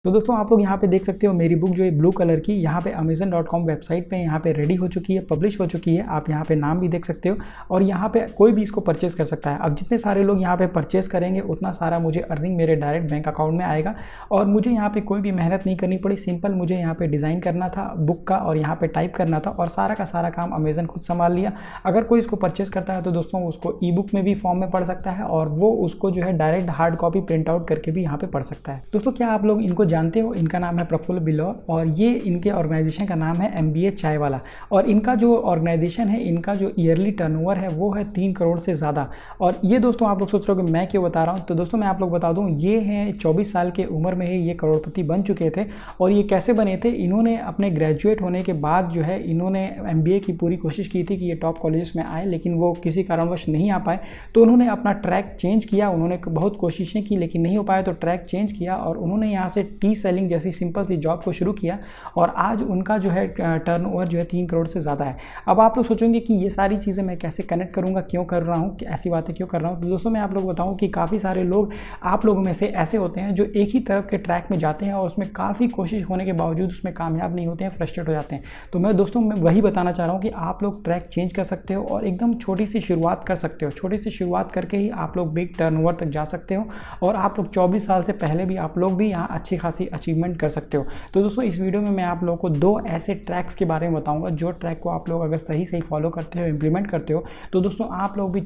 तो दोस्तों आप लोग यहाँ पे देख सकते हो मेरी बुक जो है ब्लू कलर की यहाँ पे amazon.com वेबसाइट पे यहाँ पे रेडी हो चुकी है, पब्लिश हो चुकी है। आप यहाँ पे नाम भी देख सकते हो और यहाँ पे कोई भी इसको परचेस कर सकता है। अब जितने सारे लोग यहाँ पे परचेस करेंगे उतना सारा मुझे अर्निंग मेरे डायरेक्ट बैंक अकाउंट में आएगा और मुझे यहाँ पे कोई भी मेहनत नहीं करनी पड़ी। सिंपल मुझे यहाँ पे डिज़ाइन करना था बुक का और यहाँ पे टाइप करना था और सारा का सारा काम अमेजन खुद संभाल लिया। अगर कोई इसको परचेस करता है तो दोस्तों उसको ई बुक में भी फॉर्म में पढ़ सकता है और वो उसको जो है direct hard copy print out करके भी यहाँ पे पढ़ सकता है। दोस्तों क्या आप लोग इनको जानते हो? इनका नाम है प्रफुल्ल बिलौर और ये इनके ऑर्गेनाइजेशन का नाम है MBA चाय वाला और इनका जो ऑर्गेनाइजेशन है इनका जो ईयरली टर्नओवर है वो है 3 करोड़ से ज़्यादा। और ये दोस्तों आप लोग सोच रहे हो कि मैं क्यों बता रहा हूँ, तो दोस्तों मैं आप लोग बता दूँ ये हैं 24 साल के उम्र में ही ये करोड़पति बन चुके थे। और ये कैसे बने थे? इन्होंने अपने ग्रेजुएट होने के बाद जो है इन्होंने MBA की पूरी कोशिश की थी कि ये टॉप कॉलेजेस में आए, लेकिन वो किसी कारणवश नहीं आ पाए। तो उन्होंने अपना ट्रैक चेंज किया, उन्होंने बहुत कोशिशें की लेकिन नहीं हो पाया तो ट्रैक चेंज किया और उन्होंने यहाँ से टी सेलिंग जैसी सिंपल सी जॉब को शुरू किया और आज उनका जो है टर्नओवर जो है 3 करोड़ से ज़्यादा है। अब आप लोग सोचेंगे कि ये सारी चीज़ें मैं कैसे कनेक्ट करूँगा, क्यों कर रहा हूँ, ऐसी बातें क्यों कर रहा हूँ। तो दोस्तों मैं आप लोग बताऊँ कि काफ़ी सारे लोग आप लोगों में से ऐसे होते हैं जो एक ही तरफ के ट्रैक में जाते हैं और उसमें काफ़ी कोशिश होने के बावजूद उसमें कामयाब नहीं होते हैं, फ्रस्ट्रेट हो जाते हैं। तो मैं दोस्तों मैं वही बताना चाह रहा हूँ कि आप लोग ट्रैक चेंज कर सकते हो और एकदम छोटी सी शुरुआत कर सकते हो। छोटी सी शुरुआत करके ही आप लोग बिग टर्नओवर तक जा सकते हो और आप लोग 24 साल से पहले भी आप लोग भी यहाँ अच्छी खासी अचीवमेंट कर सकते हो। तो दोस्तों इस वीडियो में मैं आप लोगों को 2 ऐसे ट्रैक्स के बारे में बताऊंगा जो ट्रैक को आप लोग अगर सही फॉलो करते हो, इंप्लीमेंट करते हो तो दोस्तों आप लोग भी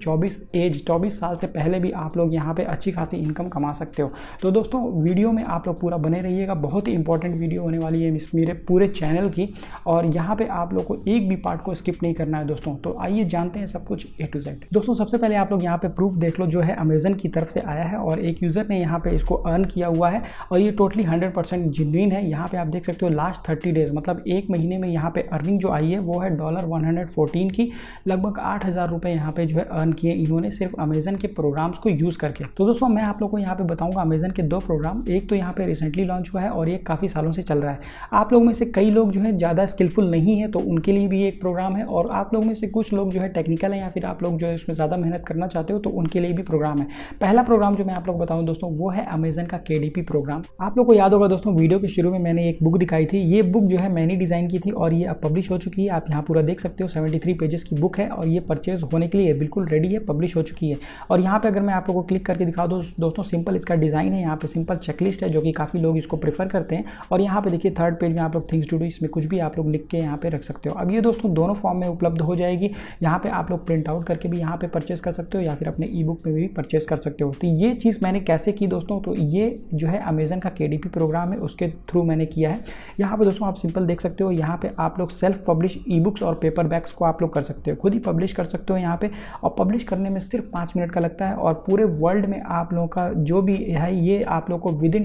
24 साल से पहले भी आप लोग यहाँ पे अच्छी खासी इनकम कमा सकते हो। तो दोस्तों वीडियो में आप लोग पूरा बने रहिएगा, बहुत ही इंपॉर्टेंट वीडियो होने वाली है मेरे पूरे चैनल की और यहाँ पे आप लोग को एक भी पार्ट को स्किप नहीं करना है दोस्तों। तो आइए जानते हैं सब कुछ A to Z। दोस्तों सबसे पहले आप लोग यहाँ पे प्रूफ देख लो जो है अमेजन की तरफ से आया है और एक यूज़र ने यहाँ पे इसको अर्न किया हुआ है और ये टोटली 100% जेन्युइन है। यहाँ पे आप देख सकते हो लास्ट 30 डेज मतलब एक महीने में यहाँ पे अर्निंग जो आई है वो है $114 की, लगभग 8,000 रुपये यहाँ पे जो है अर्न किए इन्होंने सिर्फ अमेजन के प्रोग्राम्स को यूज़ करके। तो दोस्तों मैं आप लोग को यहाँ पे बताऊँगा अमेजन के 2 प्रोग्राम, एक तो यहाँ पे रिसेंटली लॉन्च हुआ है और ये काफ़ी सालों से चल रहा है। आप लोग में से कई लोग जो है ज़्यादा स्किलफुल नहीं है तो उनके लिए भी एक प्रोग्राम है और आप लोग में से कुछ लोग जो है टेक्निकल है या फिर आप लोग जो है उसमें ज़्यादा मेहनत करना चाहते हो तो उनके लिए भी प्रोग्राम है। पहला प्रोग्राम जो मैं आप लोग बताऊँ दोस्तों वो है अमेजन का KDP प्रोग्राम। आप लोग को याद होगा दोस्तों वीडियो के शुरू में मैंने एक बुक दिखाई थी, ये बुक जो है मैंने डिज़ाइन की थी और ये अब पब्लिश हो चुकी है। आप यहाँ पूरा देख सकते हो 73 पेजेस की बुक है और ये परचेज होने के लिए बिल्कुल रेडी है, पब्लिश हो चुकी है। और यहाँ पे अगर मैं आप लोगों को क्लिक करके दिखा दूँ दोस्तों सिंपल इसका डिज़ाइन है, यहाँ पे सिंपल चेकलिस्ट है जो कि काफ़ी लोग इसको प्रेफर करते हैं। और यहाँ पे देखिए 3rd पेज में आप लोग थिंग्स टू डू, इसमें कुछ भी आप लोग लिख के यहाँ पे रख सकते हो। अब ये दोस्तों दोनों फॉर्म में उपलब्ध हो जाएगी, यहाँ पे आप लोग प्रिंट आउट करके भी यहाँ पे परचेस कर सकते हो या फिर अपने ई बुक में भी परचेस कर सकते हो। तो ये चीज़ मैंने कैसे की दोस्तों, तो ये जो है अमेजन का KDP प्रोग्राम है उसके थ्रू मैंने किया है। यहाँ पे दोस्तों आप सिंपल देख सकते हो, यहाँ पे आप लोग सेल्फ पब्लिश ई बुक्स और पेपर बैग्स को आप लोग कर सकते हो, खुद ही पब्लिश कर सकते हो यहाँ पे। और पब्लिश करने में सिर्फ 5 मिनट का लगता है और पूरे वर्ल्ड में आप लोगों का जो भी है ये आप लोग को विदिन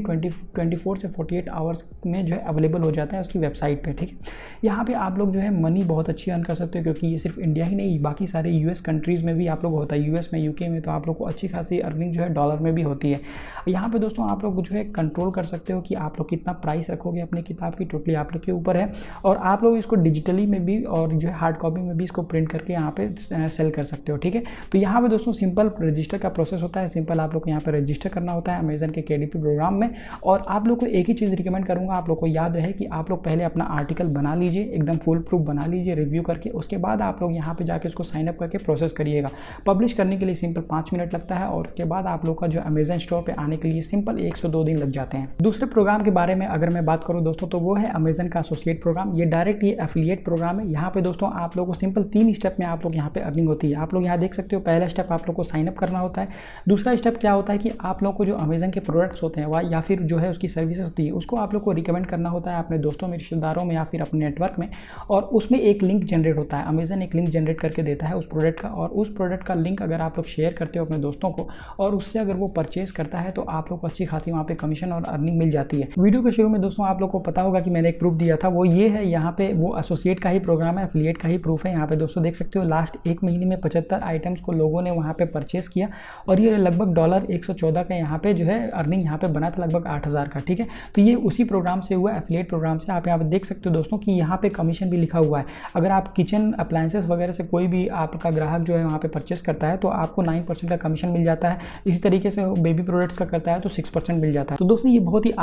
24 से 48 आवर्स में जो है अवेलेबल हो जाता है उसकी वेबसाइट पे, ठीक है। यहाँ पे आप लोग जो है मनी बहुत अच्छी अर्न कर सकते हो क्योंकि ये सिर्फ इंडिया ही नहीं बाकी सारे US कंट्रीज़ में भी आप लोग होता है, US में UK में, तो आप लोग को अच्छी खासी अर्निंग जो है डॉलर में भी होती है। यहाँ पे दोस्तों आप लोग जो है कंट्रोल कर सकते हो कि आप लोग कितना प्राइस रखोगे अपनी किताब की, टोटली आप लोग के ऊपर है। और आप लोग इसको डिजिटली में भी और जो है हार्ड कॉपी में भी इसको प्रिंट करके यहाँ पे सेल कर सकते हो, ठीक है। तो यहाँ पे दोस्तों सिंपल रजिस्टर का प्रोसेस होता है, सिंपल आप लोग को यहाँ पे रजिस्टर करना होता है अमेजन के KDP प्रोग्राम में। और आप लोग को एक ही चीज़ रिकमेंड करूँगा, आप लोग को याद रहे कि आप लोग पहले अपना आर्टिकल बना लीजिए, एकदम फुल प्रूफ बना लीजिए रिव्यू करके, उसके बाद आप लोग यहाँ पे जाके उसको साइन अप करके प्रोसेस करिएगा। पब्लिश करने के लिए सिंपल 5 मिनट लगता है और उसके बाद आप लोग का जो अमेजन स्टोर पे आने के लिए सिंपल 1 से 2 दिन लग जाते हैं। दूसरे प्रोग्राम के बारे में अगर मैं बात करूँ दोस्तों तो वो है अमेजन का एसोसिएट प्रोग्राम। ये डायरेक्ट ये एफिलिएट प्रोग्राम है। यहाँ पे दोस्तों आप लोगों को सिंपल 3 स्टेप में आप लोग यहाँ पे अर्निंग होती है। आप लोग यहाँ देख सकते हो, पहला स्टेप आप लोग को साइन अप करना होता है। दूसरा स्टेप क्या होता है कि आप लोग को जो अमेजन के प्रोडक्ट्स होते हैं या फिर जो है उसकी सर्विसेज होती है उसको आप लोग को रिकमेंड करना होता है अपने दोस्तों में, रिश्तेदारों में या फिर अपने नेटवर्क में। और उसमें एक लिंक जनरेट होता है, अमेजन एक लिंक जनरेट करके देता है उस प्रोडक्ट का, और उस प्रोडक्ट का लिंक अगर आप लोग शेयर करते हो अपने दोस्तों को और उससे अगर वो परचेज करता है तो आप लोग को अच्छी खासी वहाँ पे कमीशन और अर्निंग मिल जाती है। वीडियो के शुरू में दोस्तों आप लोग को पता होगा कि मैंने एक प्रूफ दिया था, वो ये है। यहाँ पे वो एसोसिएट का ही प्रोग्राम है, एफिलिएट का ही प्रूफ है। यहाँ पे दोस्तों देख सकते हो लास्ट एक महीने में 75 आइटम्स को लोगों ने वहाँ पे परचेस किया और ये लगभग $114 का यहाँ पे जो है अर्निंग यहाँ पे बना था, लगभग 8,000 का, ठीक है। तो ये उसी प्रोग्राम से हुआ, एफिलिएट प्रोग्राम से। आप यहाँ पे देख सकते हो दोस्तों कि यहाँ पे कमीशन भी लिखा हुआ है। अगर आप किचन अप्लायंसेस वगैरह से कोई भी आपका ग्राहक जो है वहाँ पे परचेस करता है तो आपको 9% का कमीशन मिल जाता है। इसी तरीके से बेबी प्रोडक्ट्स का करता है तो 6% मिल जाता है। तो दोस्तों ये बहुत ही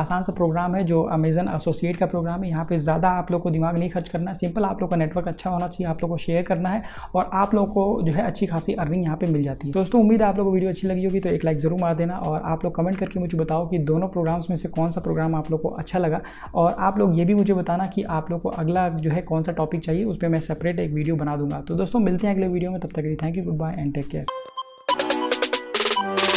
आसान सा प्रोग्राम है जो अमेजन एसोसिएट का प्रोग्राम है। यहाँ पे ज़्यादा आप लोग को दिमाग नहीं खर्च करना है, सिंपल आप लोग का नेटवर्क अच्छा होना चाहिए, आप लोग को शेयर करना है और आप लोग को जो है अच्छी खासी अर्निंग यहाँ पे मिल जाती है। दोस्तों उम्मीद है आप लोग को वीडियो अच्छी लगी होगी, तो एक लाइक जरूर मार देना और आप लोग कमेंट करके मुझे बताओ कि दोनों प्रोग्राम्स में से कौन सा प्रोग्राम आप लोग को अच्छा लगा। और आप लोग ये भी मुझे बताना कि आप लोग को अगला जो है कौन सा टॉपिक चाहिए, उस पर मैं सेपरेट एक वीडियो बना दूंगा। तो दोस्तों मिलते हैं अगले वीडियो में, तब तक के लिए thank you, goodbye and take care.